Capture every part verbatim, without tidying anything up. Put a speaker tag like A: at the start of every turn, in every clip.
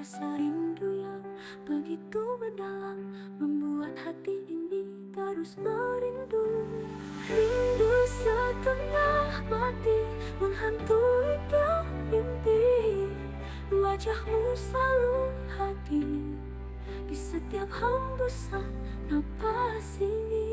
A: rasa rindu yang begitu mendalam membuat hati ini terus merindu. Rindu setengah mati menghantui tiap mimpi. Wajahmu selalu hadir di setiap hembusan napas ini.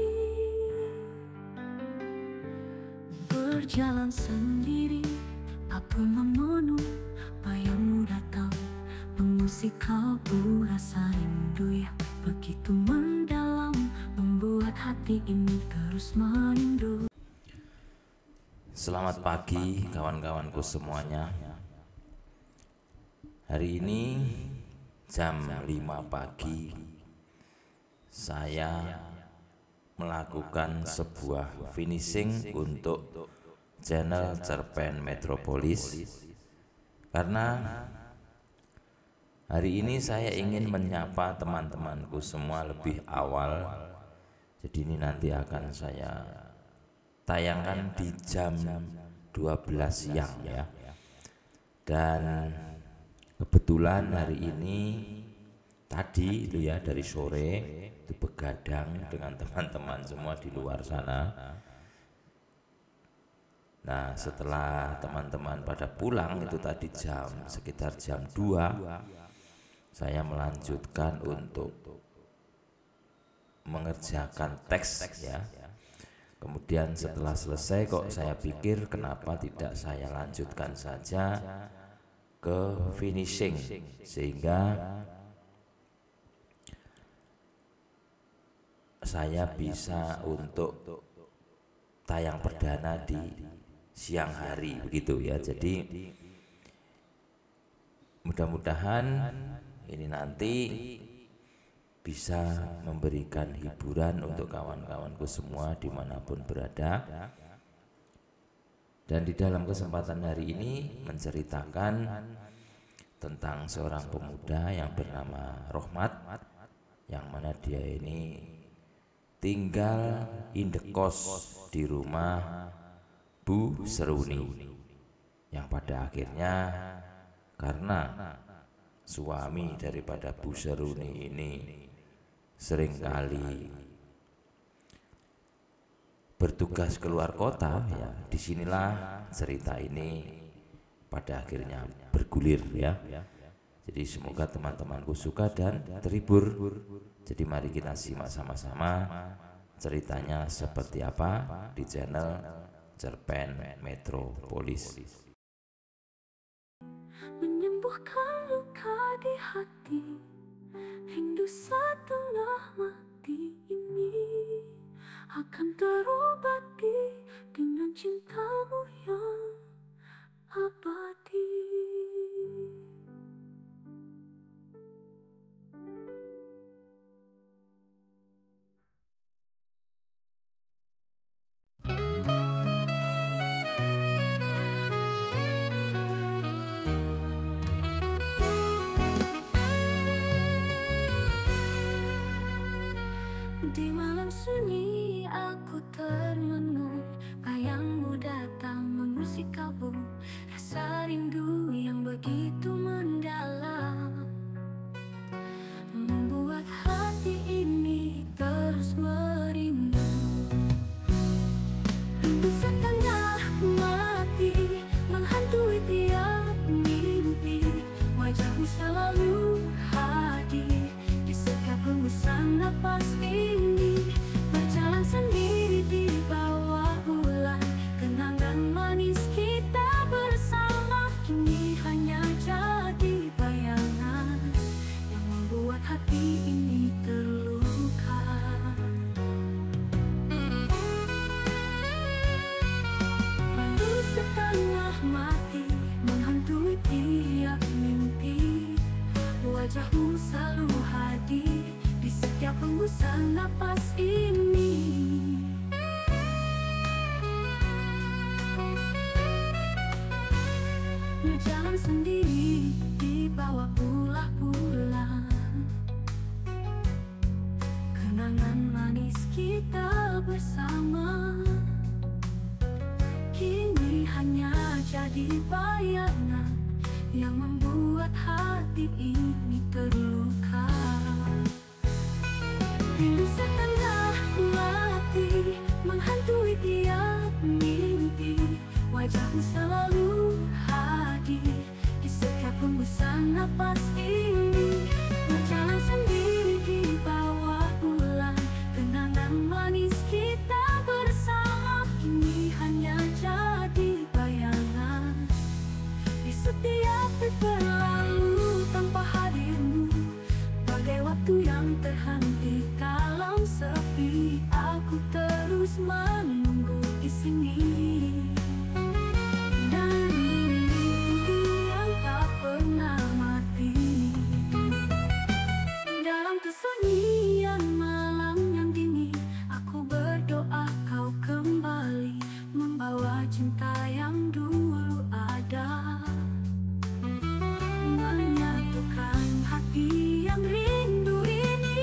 A: Berjalan sendiri, aku memenuh bayangmu datang mengusik kalbu. Rasa rindu yang begitu mendalam membuat hati ini terus merindu.
B: Selamat pagi kawan-kawanku semuanya. Hari ini jam lima pagi saya melakukan sebuah finishing untuk channel Cerpen Metropolis, karena hari ini saya ingin menyapa teman-temanku semua lebih awal. Jadi ini nanti akan saya tayangkan di jam dua belas siang ya. Dan kebetulan hari ini tadi itu ya dari sore itu begadang dengan teman-teman semua di luar sana. Nah, setelah teman-teman pada pulang itu tadi jam sekitar jam dua, saya melanjutkan untuk mengerjakan teks ya. Kemudian setelah selesai kok saya pikir kenapa tidak saya lanjutkan saja ke finishing, sehingga saya bisa untuk tayang perdana di siang hari begitu ya. Jadi mudah-mudahan ini nanti bisa memberikan hiburan untuk kawan-kawanku semua dimanapun berada. Dan di dalam kesempatan hari ini menceritakan tentang seorang pemuda yang bernama Rohmat, yang mana dia ini tinggal indekos di rumah Bu Seruni, yang pada akhirnya karena suami daripada Bu Seruni ini seringkali bertugas keluar kota ya, disinilah cerita ini pada akhirnya bergulir ya. Jadi semoga teman-temanku suka dan terhibur. Jadi mari kita simak sama-sama ceritanya seperti apa di channel Cerpen Metropolis.
A: Menyembuhkan luka di hati, rindu setengah mati ini akan terobati dengan cintamu yang abadi. Di malam sunyi aku termenung, bayangmu datang mengusik kalbu. Rasa rindu yang begitu mendalam membuat hati ini terus merindu. Rindu setengah mati menghantui tiap mimpi. Wajahmu selalu hadir di setiap hembusan napas ini. Berjalan sendiri di bawah bulan, kenangan manis kita bersama kini hanya jadi bayangan yang membuat hati ini terluka. Rindu setengah mati menghantui tiap mimpi. Wajahmu selalu hadir di setiap hembusan napas ini. Berjalan sendiri di bawah bulan, kenangan manis kita bersama kini hanya jadi bayangan yang membuat hati ini terluka. Rindu setengah mati menghantui tiap mimpi. Wajahmu selalu hadir di setiap hembusan napas ini. Berjalan sendiri di bawah bulan, kenangan manis kita bersama kini hanya jadi bayangan. Di setiap detik berlalu tanpa hadirmu, bagai waktu yang terhenti dalam sepi. Aku terus menunggu di sini. Dan rindu yang tak pernah mati. Dalam kesunyian malam yang dingin, aku berdoa kau kembali, membawa cinta yang dulu ada, menyatukan hati yang rindu ini.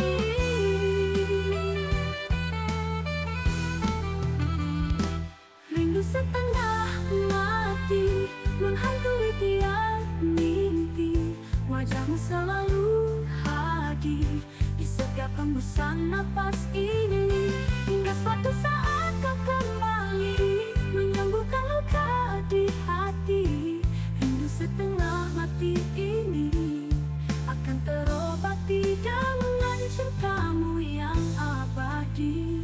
A: Rindu setengah mati menghantui tiap mimpi. Wajahmu selalu hadir di setiap hembusan napas ini. Hingga suatu saat kau kembali menyembuhkan luka di hati. Rindu setengah mati ini akan terobati dengan cintamu yang abadi.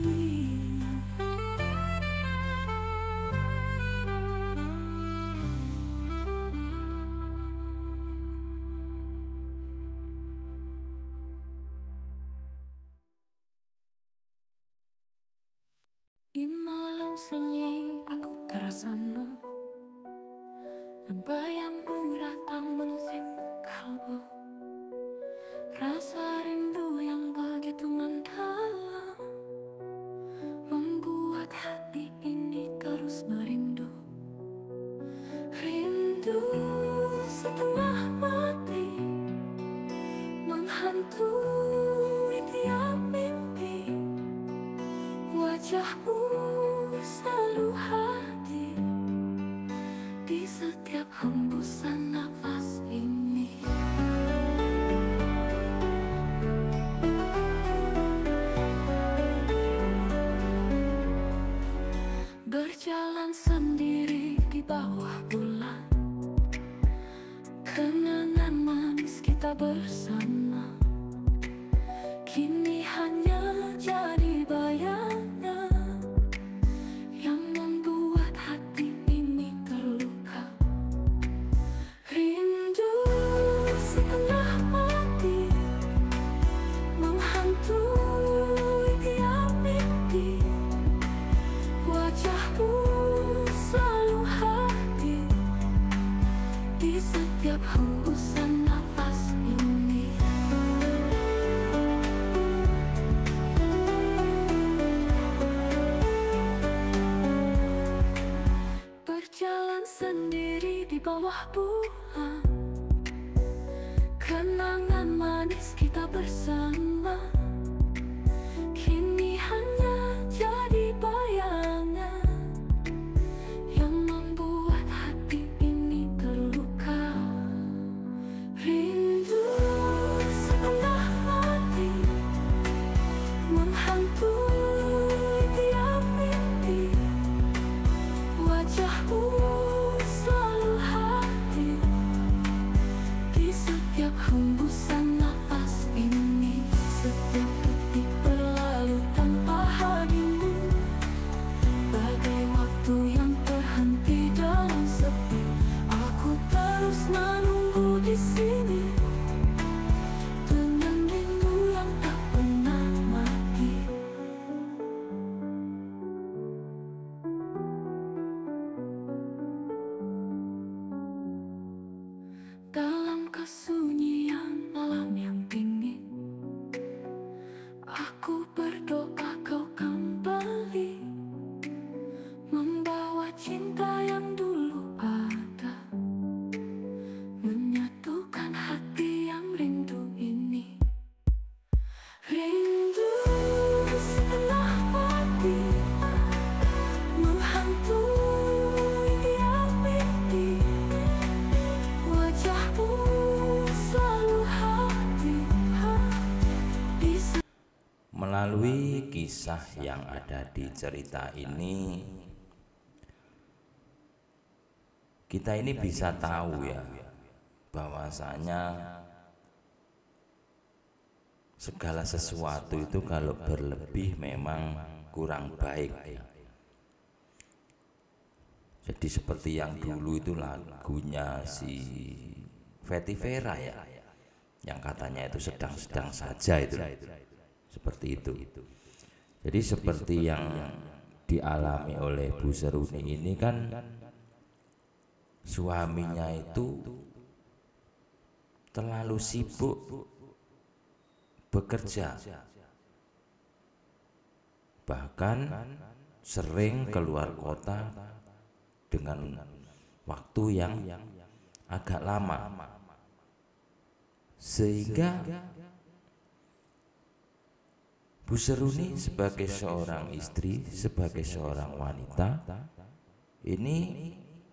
A: Di malam sunyi aku terasana, dan bayangmu datang mengusik kalbu. Rasa rindu yang begitu mendalam membuat hati ini terus merindu. Rindu setengah mati menghantui tiap mimpi. Wajahmu selalu hadir di setiap hembusan nafas ini. Berjalan sendiri di bawah bulan, kenangan manis kita bersama kini hanya jadi bayangan yang membuat hati ini terluka. Rindu setengah mati menghantui tiap mimpi. Wajahmu selalu hadir di setiap hembusan nafas ini. Berjalan sendiri di bawah bulan, kenangan manis kita bersama kini hanya jadi bayangan yang membuat hati ini terluka. Rindu setengah mati menghantui tiap mimpi. Wajahmu selalu hadir di setiap hembusan napas ini. Setiap detik berlalu tanpa hadirmu, bagai waktu yang terhenti dalam sepi. Aku terus menunggu di sini dengan rindu yang tak pernah mati. Dalam kesunyian malam yang dingin, aku berdoa kau kembali, membawa cinta yang dulu ada, menyatukan hati yang rindu ini. Rindu setengah mati menghantui tiap mimpi. Wajah
B: Melalui kisah yang ada di cerita ini, kita ini bisa tahu ya, bahwasanya segala sesuatu itu kalau berlebih memang kurang baik ya. Jadi seperti yang dulu itu lagunya si Fetty Vera ya, yang katanya itu sedang-sedang saja itu, seperti itu. Jadi seperti yang dialami oleh Bu Seruni ini kan, suaminya itu terlalu sibuk bekerja, bahkan sering keluar kota dengan waktu yang agak lama, sehingga Bu Seruni sebagai seorang istri, sebagai seorang wanita ini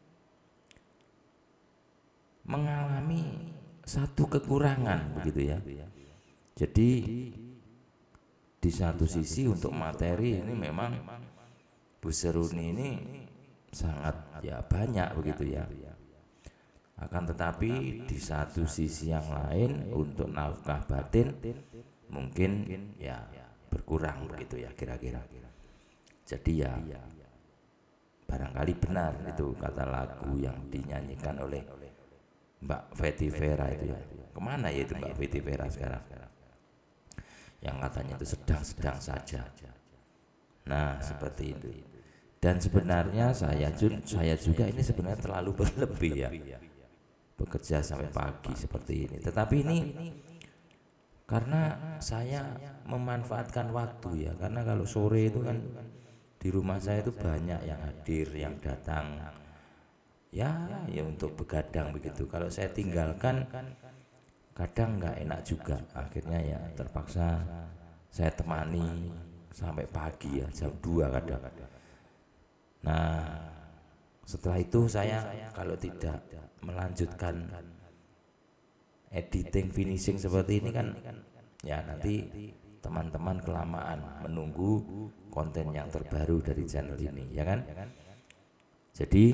B: mengalami satu kekurangan begitu ya. Jadi di satu sisi untuk materi ini memang Bu Seruni ini sangat ya banyak begitu ya. Akan tetapi di satu sisi yang lain untuk nafkah batin mungkin ya berkurang begitu ya kira-kira. Jadi ya barangkali benar itu kata lagu yang dinyanyikan oleh Mbak Fetty Vera itu ya. Kemana ya itu Mbak Fetty Vera sekarang? Yang katanya itu sedang-sedang saja. Nah seperti itu. Dan sebenarnya saya saya juga ini sebenarnya terlalu berlebih ya, bekerja sampai pagi seperti ini. Tetapi ini karena saya memanfaatkan waktu ya, karena kalau sore itu kan di rumah saya itu banyak yang hadir, yang datang ya, ya untuk begadang begitu. Kalau saya tinggalkan kadang nggak enak juga, akhirnya ya terpaksa saya temani sampai pagi ya, jam dua kadang. Nah setelah itu saya kalau tidak melanjutkan editing finishing seperti ini kan ya nanti teman-teman kelamaan menunggu konten yang terbaru dari channel ini ya kan. Jadi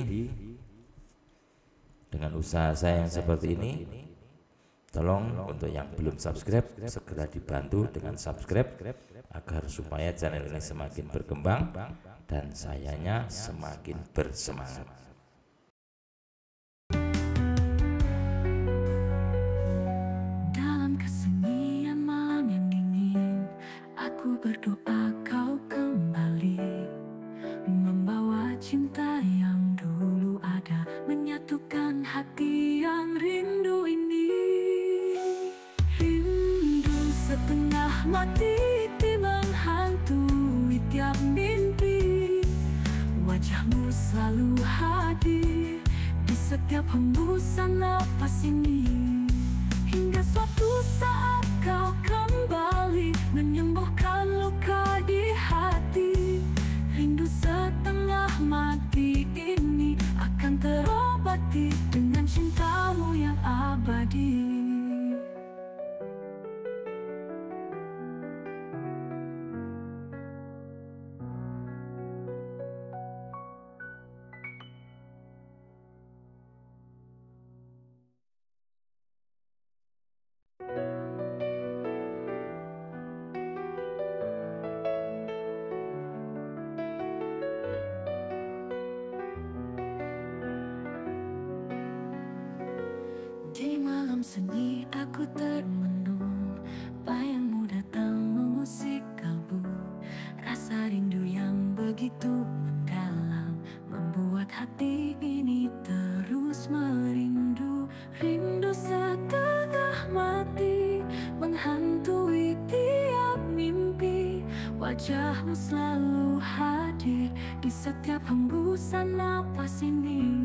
B: dengan usaha saya yang seperti ini, tolong untuk yang belum subscribe segera dibantu dengan subscribe agar supaya channel ini semakin berkembang dan sayanya semakin bersemangat.
A: Dalam kesunyian malam yang dingin, aku berdoa kau kembali, membawa cinta yang dulu ada, menyatukan hati yang rindu ini. Rindu setengah mati menghantui tiap mimpi, wajahmu selalu hadir di setiap hembusan napas ini. Hingga suatu saat kau kembali menyembuhkan luka di hati. Rindu setengah mati ini akan terobati dengan cintamu yang abadi. Di malam sunyi aku termenung, bayangmu datang mengusik kalbu. Rasa rindu yang begitu mendalam membuat hati ini terus merindu. Rindu setengah mati menghantui tiap mimpi, wajahmu selalu hadir di setiap hembusan napas ini.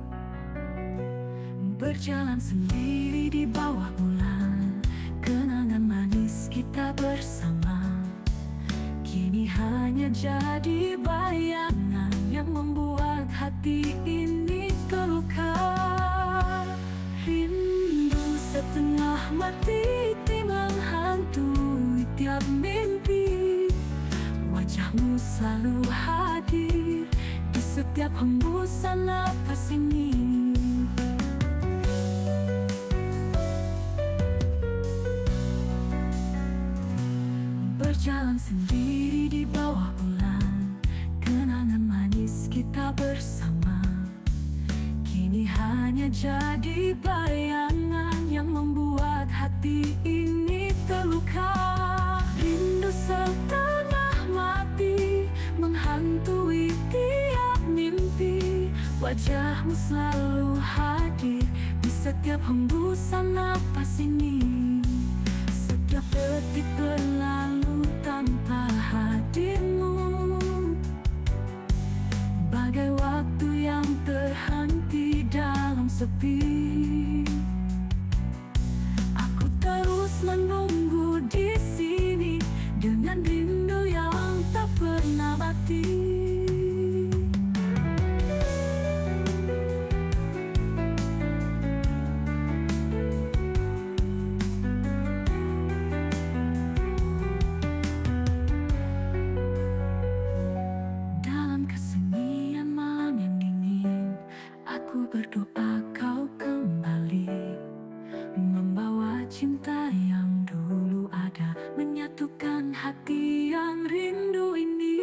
A: Berjalan sendiri di bawah bulan, kenangan manis kita bersama kini hanya jadi bayangan yang membuat hati ini terluka. Rindu setengah mati menghantui tiap mimpi, setiap hembusan napas ini. Berjalan sendiri di bawah bulan, kenangan manis kita bersama kini hanya jadi bayangan yang membuat hati ini terluka. Rindu setengah mati menghantui tiap mimpi, wajahmu selalu hadir di setiap hembusan napas ini. Setiap detik berlalu tanpa hadirmu, bagai waktu yang terhenti dalam sepi. Aku terus menunggu di sini dengan rindu yang tak pernah mati. Berdoa kau kembali, membawa cinta yang dulu ada, menyatukan hati yang rindu ini.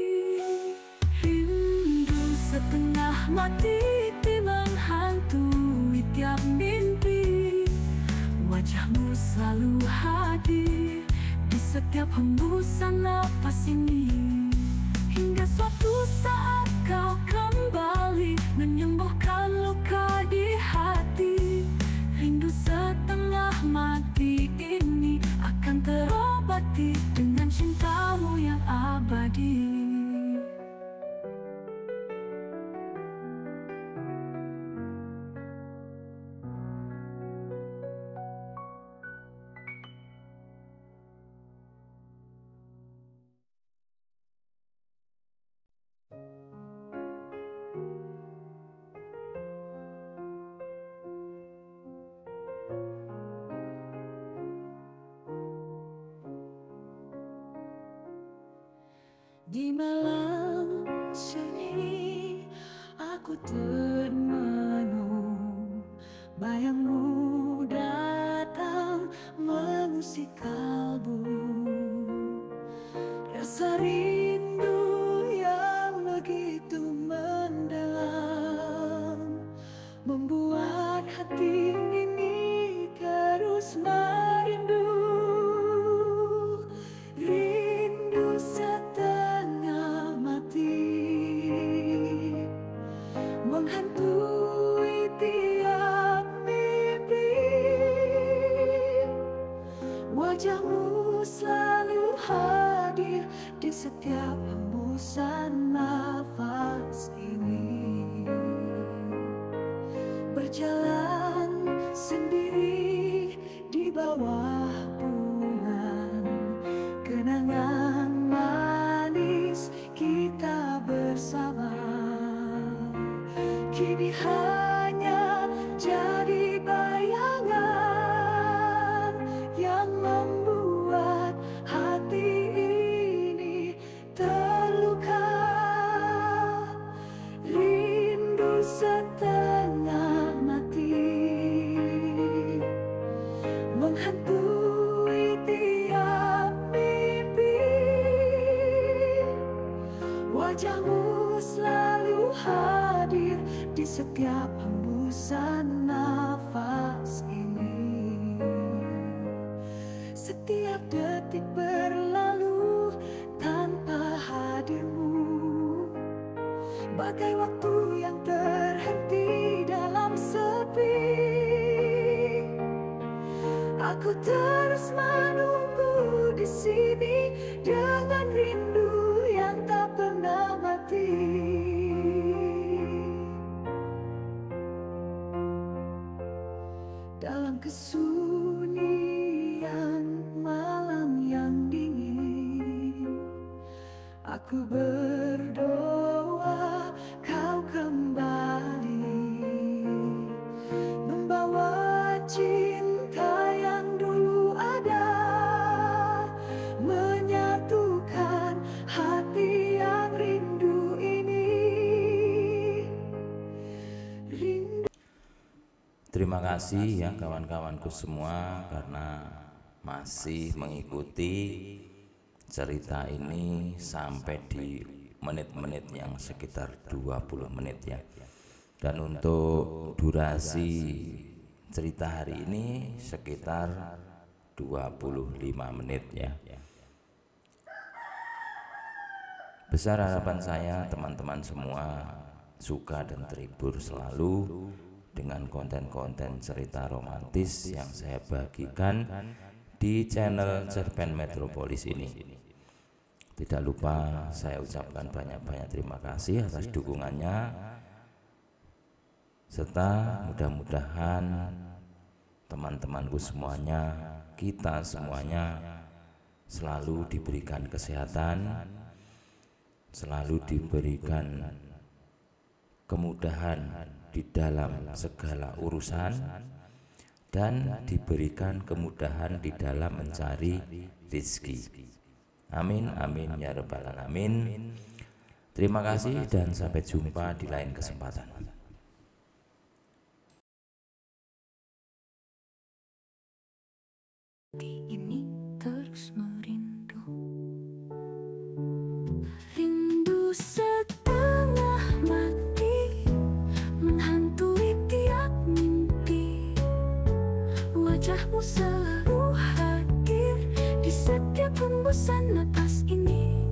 A: Rindu setengah mati menghantui tiap mimpi, wajahmu selalu hadir di setiap hembusan napas ini. Hingga suatu saat kau kembali menyembuhkan luka di hati. Rindu setengah mati ini akan terobati dengan cintamu yang abadi. Di malam sunyi aku termenung, bayangmu datang mengusik kalbu. Rasa rindu yang begitu mendalam membuat hati ini terus merindu. Rindu setengah menghantui tiap mimpi, wajahmu selalu hadir di setiap hembusan nafas ini. Berjalan sendiri di bawah bulan, kenangan manis kita bersama kini hanya jadi bayangan yang membuat hati ini terluka. Rindu setengah mati menghantui tiap mimpi, wajahmu selalu hadir di setiap hembusan nafas ini. Setiap detik berlalu tanpa hadirmu, bagai waktu yang terhenti dalam sepi. Aku terus menunggu di sini dengan rindu yang tak pernah mati. Dalam kesunyian malam yang dingin, aku berdoa kau kembali, membawa cinta yang dulu ada, menyatukan hati yang rindu ini.
B: Terima kasih ya kawan-kawanku semua karena masih mengikuti cerita ini sampai di menit-menit yang sekitar dua puluh menit ya. Dan untuk durasi cerita hari ini sekitar dua puluh lima menit ya. Besar harapan saya teman-teman semua suka dan terhibur selalu dengan konten-konten cerita romantis yang saya bagikan di channel Cerpen Metropolis ini. Tidak lupa saya ucapkan banyak-banyak terima kasih atas dukungannya, serta mudah-mudahan teman-temanku semuanya, kita semuanya selalu diberikan kesehatan, selalu diberikan kemudahan di dalam segala urusan, dan diberikan kemudahan di dalam mencari rezeki. Amin, amin ya rabbal alamin. Terima kasih dan sampai jumpa di lain kesempatan.
A: Ini terus merindu, rindu setengah mati menghantui tiap mimpi. Wajahmu selalu hadir di setiap hembusan napas ini.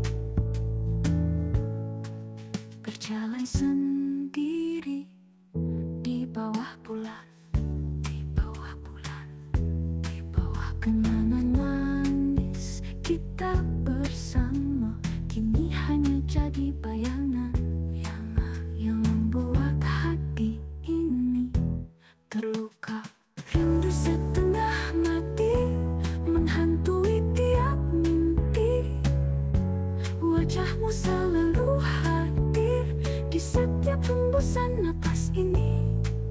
A: Berjalan sendiri di bawah bulan, di bawah bulan, di bawah kenangan manis kita bersama. Kini hanya jadi bayangan yang yang membuat hati ini terluka. Rindu setengah mati menghantui tiap mimpi. Wajahmu selalu hadir di setiap hembusan napas ini.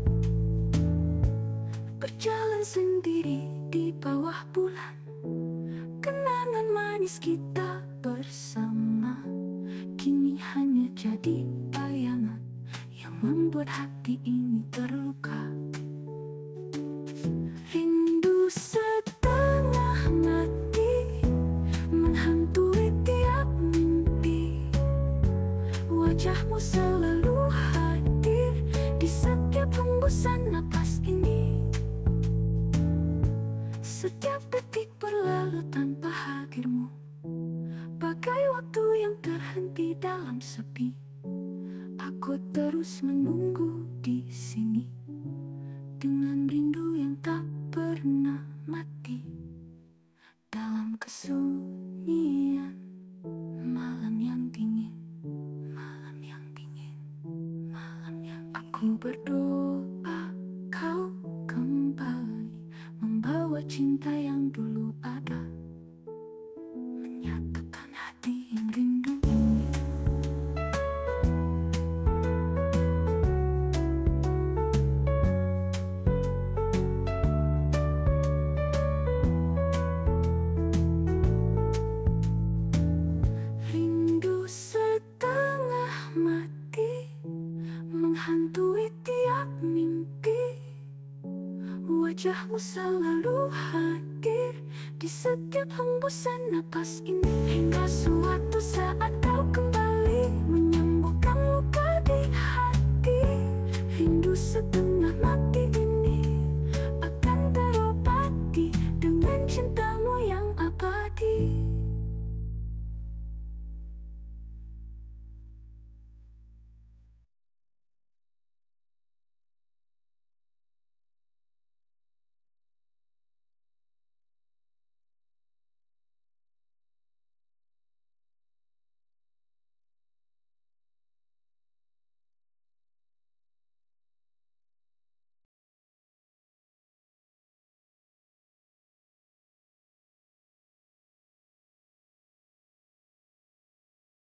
A: Berjalan sendiri di bawah bulan, kenangan manis kita bersama. Kini hanya jadi bayangan yang membuat hati ini terluka. Rindu setengah mati menghantui tiap mimpi. Wajahmu selalu hadir di setiap hembusan napas ini. Setiap detik berlalu tanpa hadirmu, bagai waktu yang terhenti dalam sepi. Aku terus menunggu di sini dengan rindu yang tak pernah mati. Dalam kesunyian malam yang dingin, malam yang dingin, malam yang aku berdoa kau kembali membawa cinta yang dulu ada, menyatukan hati yang rindu ini. Rindu setengah mati menghantui tiap mimpi. Wajahmu selalu hadir di setiap hembusan napas ini. Hingga suatu saat kau kembali menyembuhkan luka di hati. Rindu setengah